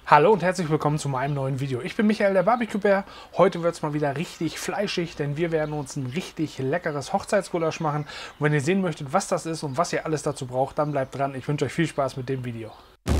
Hallo und herzlich willkommen zu meinem neuen Video. Ich bin Michael, der Barbecue-Bär. Heute wird es mal wieder richtig fleischig, denn wir werden uns ein richtig leckeres Hochzeitsgulasch machen. Und wenn ihr sehen möchtet, was das ist und was ihr alles dazu braucht, dann bleibt dran. Ich wünsche euch viel Spaß mit dem Video.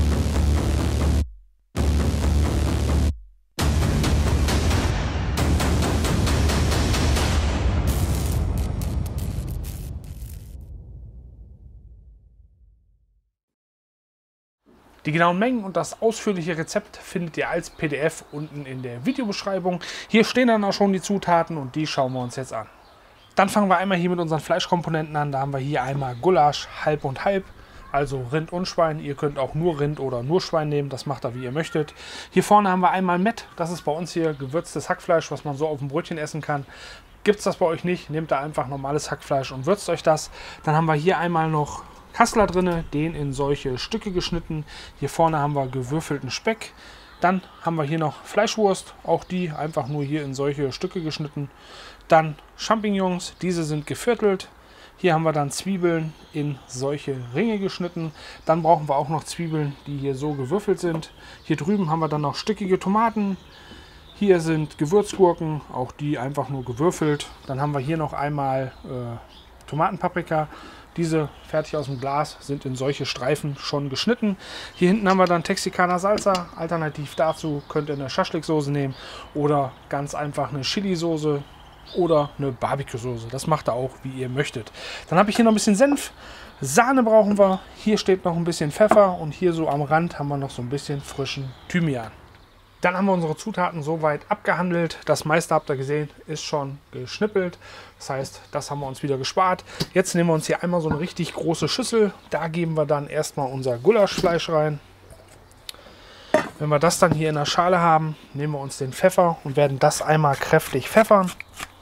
Die genauen Mengen und das ausführliche Rezept findet ihr als PDF unten in der Videobeschreibung. Hier stehen dann auch schon die Zutaten und die schauen wir uns jetzt an. Dann fangen wir einmal hier mit unseren Fleischkomponenten an. Da haben wir hier einmal Gulasch halb und halb, also Rind und Schwein. Ihr könnt auch nur Rind oder nur Schwein nehmen, das macht ihr wie ihr möchtet. Hier vorne haben wir einmal Mett, das ist bei uns hier gewürztes Hackfleisch, was man so auf dem Brötchen essen kann. Gibt es das bei euch nicht, nehmt da einfach normales Hackfleisch und würzt euch das. Dann haben wir hier einmal noch Kassler drin, den in solche Stücke geschnitten. Hier vorne haben wir gewürfelten Speck. Dann haben wir hier noch Fleischwurst, auch die einfach nur hier in solche Stücke geschnitten. Dann Champignons, diese sind geviertelt. Hier haben wir dann Zwiebeln in solche Ringe geschnitten. Dann brauchen wir auch noch Zwiebeln, die hier so gewürfelt sind. Hier drüben haben wir dann noch stückige Tomaten. Hier sind Gewürzgurken, auch die einfach nur gewürfelt. Dann haben wir hier noch einmal Tomatenpaprika. Diese fertig aus dem Glas sind in solche Streifen schon geschnitten. Hier hinten haben wir dann Texikaner Salsa. Alternativ dazu könnt ihr eine Schaschliksoße nehmen oder ganz einfach eine Chili-Soße oder eine Barbecue-Soße. Das macht ihr auch, wie ihr möchtet. Dann habe ich hier noch ein bisschen Senf. Sahne brauchen wir. Hier steht noch ein bisschen Pfeffer und hier so am Rand haben wir noch so ein bisschen frischen Thymian. Dann haben wir unsere Zutaten soweit abgehandelt. Das meiste, habt ihr gesehen, ist schon geschnippelt. Das heißt, das haben wir uns wieder gespart. Jetzt nehmen wir uns hier einmal so eine richtig große Schüssel. Da geben wir dann erstmal unser Gulaschfleisch rein. Wenn wir das dann hier in der Schale haben, nehmen wir uns den Pfeffer und werden das einmal kräftig pfeffern.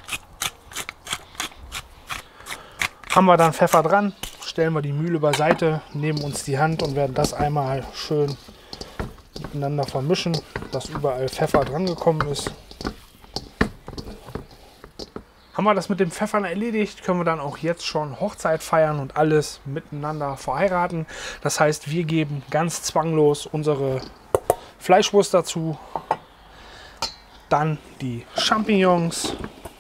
Haben wir dann Pfeffer dran, stellen wir die Mühle beiseite, nehmen uns die Hand und werden das einmal schön miteinander vermischen, dass überall Pfeffer dran gekommen ist. Haben wir das mit dem Pfeffern erledigt, können wir dann auch jetzt schon Hochzeit feiern und alles miteinander verheiraten. Das heißt, wir geben ganz zwanglos unsere Fleischwurst dazu, dann die Champignons.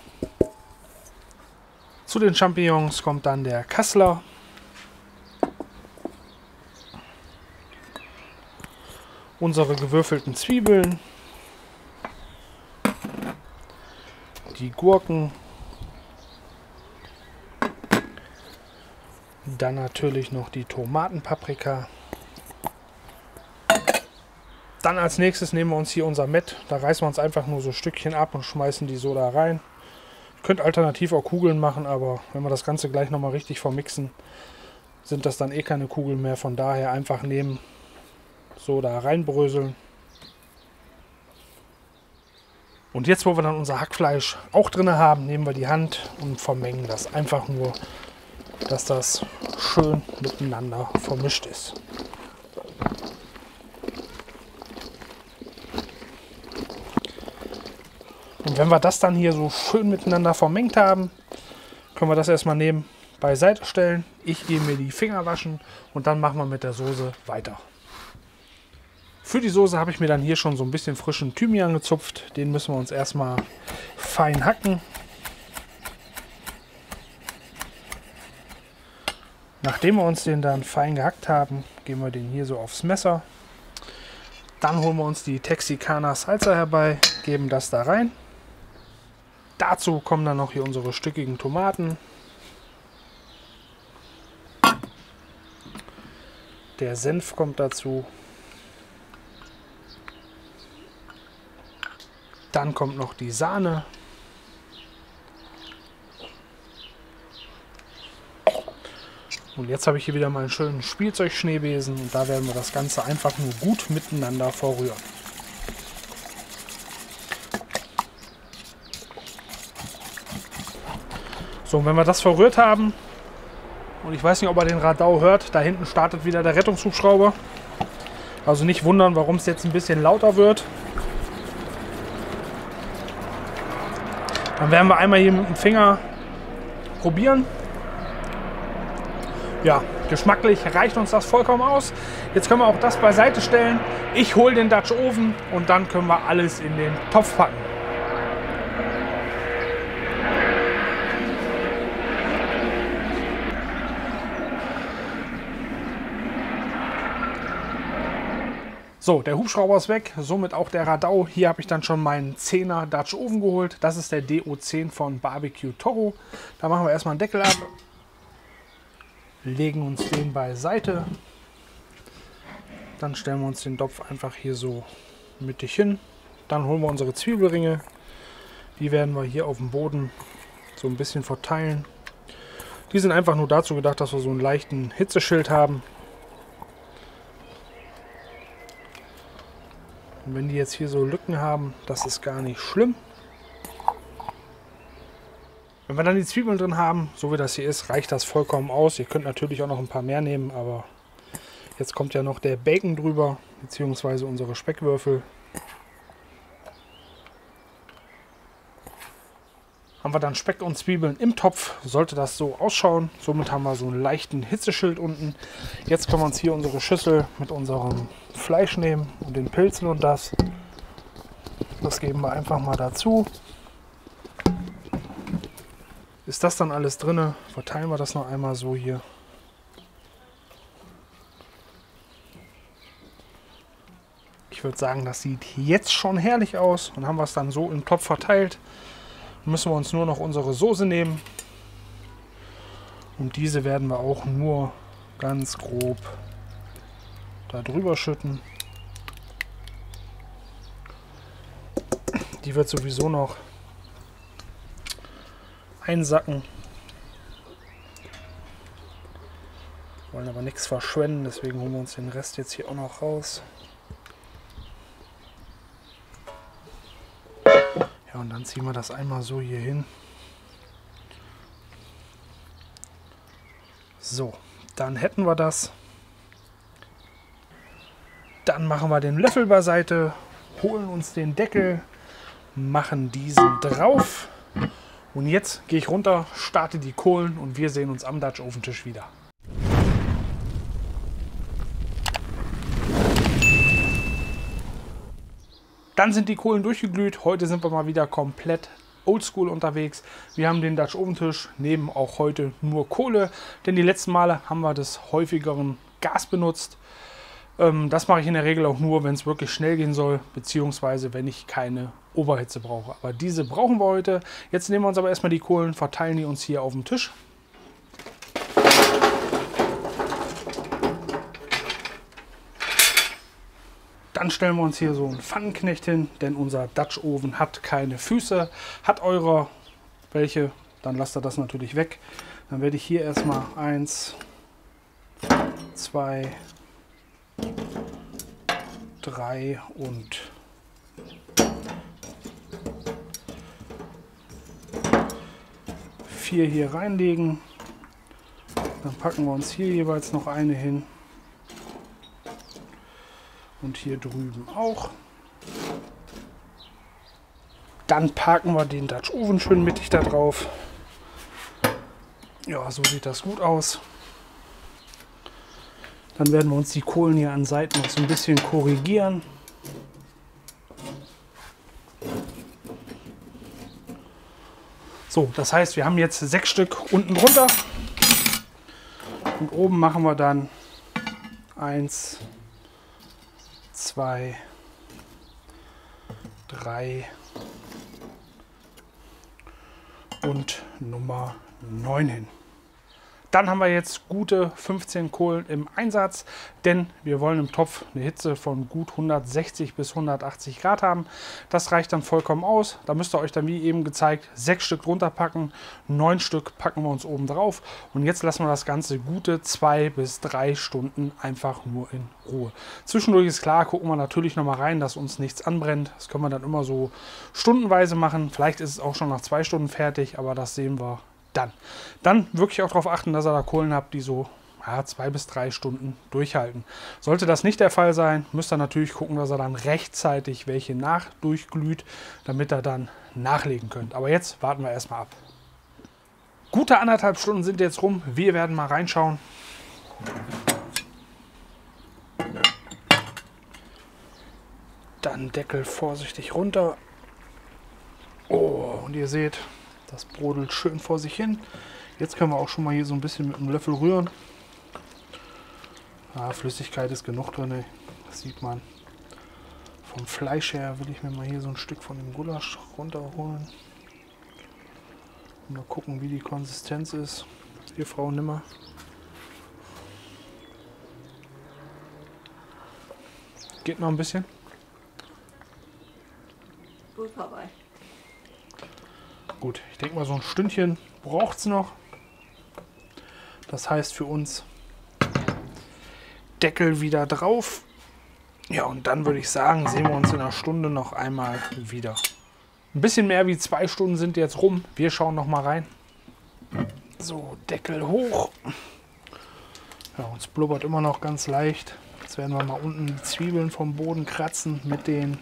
Zu den Champignons kommt dann der Kassler. Unsere gewürfelten Zwiebeln, die Gurken, dann natürlich noch die Tomatenpaprika. Dann als nächstes nehmen wir uns hier unser Mett, da reißen wir uns einfach nur so Stückchen ab und schmeißen die so da rein. Ihr könnt alternativ auch Kugeln machen, aber wenn wir das Ganze gleich nochmal richtig vermixen, sind das dann eh keine Kugeln mehr, von daher einfach nehmen. So da reinbröseln. Und jetzt, wo wir dann unser Hackfleisch auch drin haben, nehmen wir die Hand und vermengen das einfach nur, dass das schön miteinander vermischt ist. Und wenn wir das dann hier so schön miteinander vermengt haben, können wir das erstmal nehmen, beiseite stellen. Ich gehe mir die Finger waschen und dann machen wir mit der Soße weiter. Für die Soße habe ich mir dann hier schon so ein bisschen frischen Thymian gezupft. Den müssen wir uns erstmal fein hacken. Nachdem wir uns den dann fein gehackt haben, geben wir den hier so aufs Messer. Dann holen wir uns die Texikaner Salsa herbei, geben das da rein. Dazu kommen dann noch hier unsere stückigen Tomaten. Der Senf kommt dazu. Dann kommt noch die Sahne. Und jetzt habe ich hier wieder mal einen schönen Spielzeugschneebesen und da werden wir das Ganze einfach nur gut miteinander verrühren. So, und wenn wir das verrührt haben, und ich weiß nicht, ob ihr den Radau hört, da hinten startet wieder der Rettungshubschrauber. Also nicht wundern, warum es jetzt ein bisschen lauter wird. Dann werden wir einmal hier mit dem Finger probieren. Ja, Geschmacklich reicht uns das vollkommen aus. Jetzt können wir auch das beiseite stellen. Ich hole den Dutch Oven und dann können wir alles in den Topf packen. So, der Hubschrauber ist weg, somit auch der Radau. Hier habe ich dann schon meinen 10er Dutch Oven geholt. Das ist der DO10 von Barbecue Toro. Da machen wir erstmal einen Deckel ab, legen uns den beiseite. Dann stellen wir uns den Topf einfach hier so mittig hin. Dann holen wir unsere Zwiebelringe. Die werden wir hier auf dem Boden so ein bisschen verteilen. Die sind einfach nur dazu gedacht, dass wir so einen leichten Hitzeschild haben. Und wenn die jetzt hier so Lücken haben, das ist gar nicht schlimm. Wenn wir dann die Zwiebeln drin haben, so wie das hier ist, reicht das vollkommen aus. Ihr könnt natürlich auch noch ein paar mehr nehmen, aber jetzt kommt ja noch der Bacon drüber, beziehungsweise unsere Speckwürfel. Haben wir dann Speck und Zwiebeln im Topf, sollte das so ausschauen. Somit haben wir so einen leichten Hitzeschild unten. Jetzt können wir uns hier unsere Schüssel mit unserem Fleisch nehmen und den Pilzen und das. Das geben wir einfach mal dazu. Ist das dann alles drin, verteilen wir das noch einmal so hier. Ich würde sagen, das sieht jetzt schon herrlich aus. Und haben wir es dann so im Topf verteilt. Müssen wir uns nur noch unsere Soße nehmen. Und diese werden wir auch nur ganz grob da drüber schütten. Die wird sowieso noch einsacken. Wollen aber nichts verschwenden, deswegen holen wir uns den Rest jetzt hier auch noch raus. Ja, und dann ziehen wir das einmal so hier hin. So, dann hätten wir das. Dann machen wir den Löffel beiseite, holen uns den Deckel, machen diesen drauf. Und jetzt gehe ich runter, starte die Kohlen und wir sehen uns am Dutch Ofentisch wieder. Dann sind die Kohlen durchgeglüht. Heute sind wir mal wieder komplett oldschool unterwegs. Wir haben den Dutch Ofentisch, nehmen auch heute nur Kohle, denn die letzten Male haben wir des häufigeren Gas benutzt. Das mache ich in der Regel auch nur, wenn es wirklich schnell gehen soll, beziehungsweise wenn ich keine Oberhitze brauche. Aber diese brauchen wir heute. Jetzt nehmen wir uns aber erstmal die Kohlen, verteilen die uns hier auf dem Tisch. Dann stellen wir uns hier so einen Pfannenknecht hin, denn unser Dutch Oven hat keine Füße. Hat eurer welche, dann lasst ihr das natürlich weg. Dann werde ich hier erstmal 1, 2, 3 und 4 hier reinlegen. Dann packen wir uns hier jeweils noch eine hin. Und hier drüben auch. Dann parken wir den Dutch Oven schön mittig da drauf. Ja, so sieht das gut aus. Dann werden wir uns die Kohlen hier an Seiten noch so ein bisschen korrigieren. So, das heißt, wir haben jetzt 6 Stück unten drunter. Und oben machen wir dann 1, 2, 3 und Nummer 9 hin. Dann haben wir jetzt gute 15 Kohlen im Einsatz, denn wir wollen im Topf eine Hitze von gut 160 bis 180 Grad haben. Das reicht dann vollkommen aus. Da müsst ihr euch dann, wie eben gezeigt, 6 Stück drunter packen, 9 Stück packen wir uns oben drauf. Und jetzt lassen wir das Ganze gute 2 bis 3 Stunden einfach nur in Ruhe. Zwischendurch ist klar, gucken wir natürlich noch mal rein, dass uns nichts anbrennt. Das können wir dann immer so stundenweise machen. Vielleicht ist es auch schon nach 2 Stunden fertig, aber das sehen wir dann wirklich auch darauf achten, dass ihr da Kohlen habt, die so 2 bis 3 Stunden durchhalten. Sollte das nicht der Fall sein, müsst ihr natürlich gucken, dass ihr dann rechtzeitig welche durchglüht, damit ihr dann nachlegen könnt. Aber jetzt warten wir erstmal ab. Gute 1,5 Stunden sind jetzt rum. Wir werden mal reinschauen. Dann Deckel vorsichtig runter. Oh, und ihr seht, das brodelt schön vor sich hin. Jetzt können wir auch schon mal hier so ein bisschen mit einem Löffel rühren. Ah, Flüssigkeit ist genug drin, ey. Das sieht man. Vom Fleisch her will ich mir mal hier so ein Stück von dem Gulasch runterholen. Mal gucken, wie die Konsistenz ist. Hier, Frau Nimmer. Geht noch ein bisschen. Gut vorbei. Gut, ich denke mal, so ein Stündchen braucht es noch. Das heißt für uns Deckel wieder drauf. Ja, und dann würde ich sagen, sehen wir uns in einer Stunde noch einmal wieder. Ein bisschen mehr wie 2 Stunden sind jetzt rum. Wir schauen noch mal rein. So, Deckel hoch. Ja, uns blubbert immer noch ganz leicht. Jetzt werden wir mal unten die Zwiebeln vom Boden kratzen mit den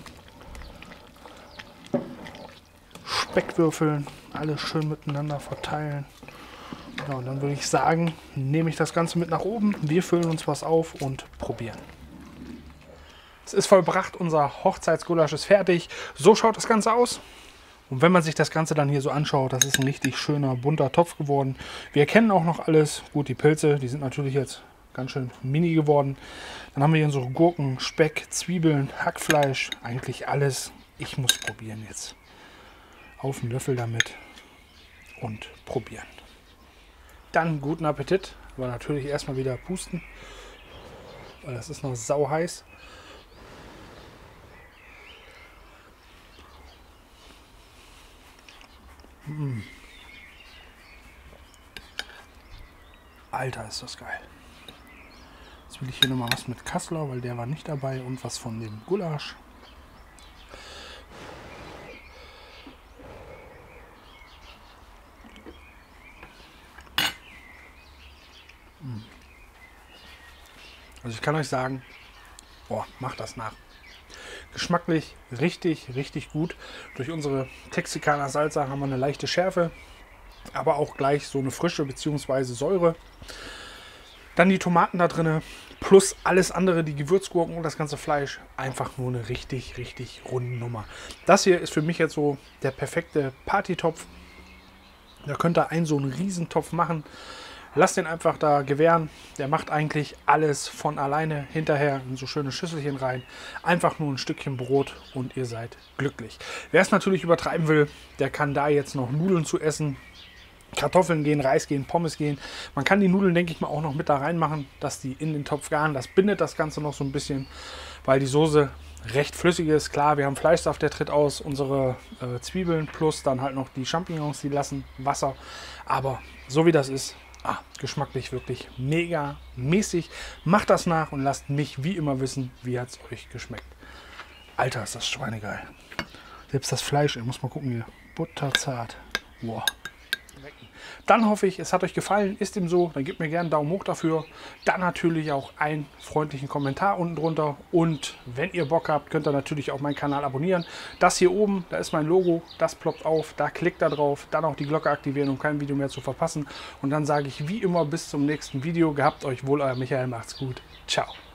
Speckwürfeln. Alles schön miteinander verteilen. Ja, und dann würde ich sagen, nehme ich das Ganze mit nach oben. Wir füllen uns was auf und probieren. Es ist vollbracht, unser Hochzeitsgulasch ist fertig. So schaut das Ganze aus. Und wenn man sich das Ganze dann hier so anschaut, das ist ein richtig schöner, bunter Topf geworden. Wir erkennen auch noch alles. Gut, die Pilze, die sind natürlich jetzt ganz schön mini geworden. Dann haben wir hier unsere Gurken, Speck, Zwiebeln, Hackfleisch, eigentlich alles. Ich muss probieren jetzt. Auf den Löffel damit und probieren. Dann guten Appetit, aber natürlich erstmal wieder pusten, weil das ist noch sau heiß. Alter, ist das geil. Jetzt will ich hier nochmal was mit Kassler, weil der war nicht dabei, und was von dem Gulasch. Also ich kann euch sagen, boah, macht das nach. Geschmacklich richtig, richtig gut. Durch unsere Texicana Salsa haben wir eine leichte Schärfe, aber auch gleich so eine Frische bzw. Säure. Dann die Tomaten da drin, plus alles andere, die Gewürzgurken und das ganze Fleisch. Einfach nur eine richtig, richtig runde Nummer. Das hier ist für mich jetzt so der perfekte Partytopf. Da könnt ihr einen so einen Riesentopf machen. Lasst den einfach da gewähren. Der macht eigentlich alles von alleine hinterher in so schöne Schüsselchen rein. Einfach nur ein Stückchen Brot und ihr seid glücklich. Wer es natürlich übertreiben will, der kann da jetzt noch Nudeln zu essen. Kartoffeln gehen, Reis gehen, Pommes gehen. Man kann die Nudeln, denke ich mal, auch noch mit da reinmachen, dass die in den Topf garen. Das bindet das Ganze noch so ein bisschen, weil die Soße recht flüssig ist. Klar, wir haben Fleischsaft, der tritt aus, unsere Zwiebeln plus dann halt noch die Champignons, die lassen Wasser. Aber so wie das ist, geschmacklich wirklich mega mäßig. Macht das nach und lasst mich wie immer wissen, wie hat es euch geschmeckt. Alter, ist das schweinegeil. Selbst das Fleisch, ich muss mal gucken hier. Butterzart. Wow. Dann hoffe ich, es hat euch gefallen. Ist dem so, dann gebt mir gerne einen Daumen hoch dafür. Dann natürlich auch einen freundlichen Kommentar unten drunter. Und wenn ihr Bock habt, könnt ihr natürlich auch meinen Kanal abonnieren. Das hier oben, da ist mein Logo, das ploppt auf. Da klickt da drauf. Dann auch die Glocke aktivieren, um kein Video mehr zu verpassen. Und dann sage ich wie immer bis zum nächsten Video. Gehabt euch wohl, euer Michael. Macht's gut. Ciao.